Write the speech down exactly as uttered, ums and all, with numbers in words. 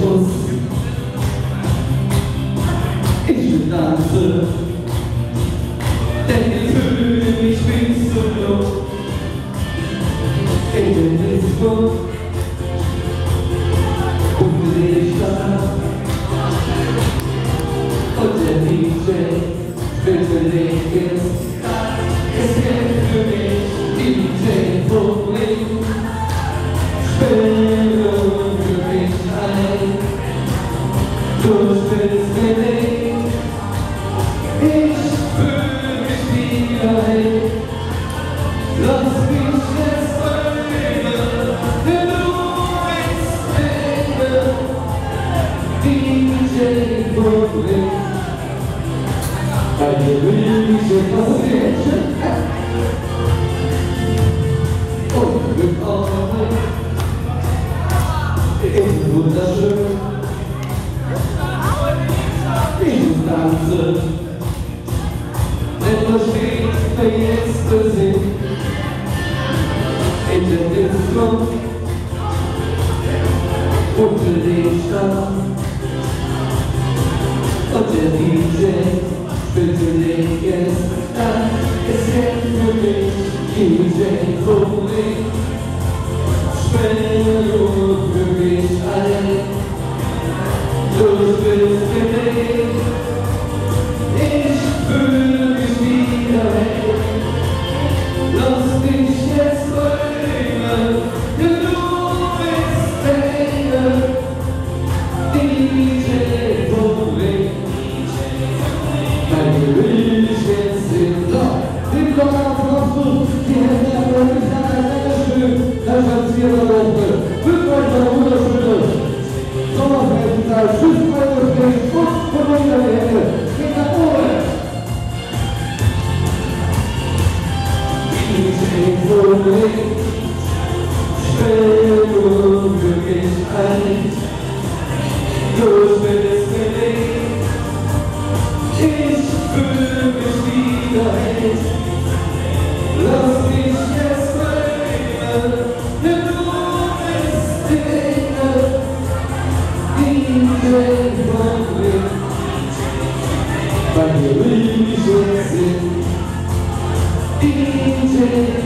Schuss. Ich will tanzen, denn ich fühle mich wie so jung. In den Disco und die Stadt. Und der D J bitte leg es, es geht für mich, D J Problem. Spiele für mich ein, du spielst mir nicht, ich fühle mich wieder hin. Lass mich jetzt träumen, denn du bist Leben, D J Problem. Bei dir will ich etwas sehen und bekommen. Ist wunderschön, ich muss tanzen, denn du stehst mir jetzt Gesicht in der Disco unter dem Stadt. Und der D J bitte leg jetzt an, es hält für mich D J Problem. Spende nur für mich ein, du bist gelegt, ich fühle mich wieder weg. Lass mich jetzt träumen, denn du bist Leben, D J Problem. Bei dir will ich jetzt sehen, so, den Block auf, die Hände auf, ich sage ein Dankeschön. Das hat vier Woche. Fünf Wochen wunderschöne Sommerfestenzeit. Tschüss, meine Freunde. Und von unter die Hände. Geht nach oben. Ich stehe vor mir. Stell nur für mich ein. Du bist gelegt. Ich fühle mich wieder hin. Lass mich jetzt träumen, denn du bist Leben, D J Problem. Bei dir will ich jetzt sehen, D J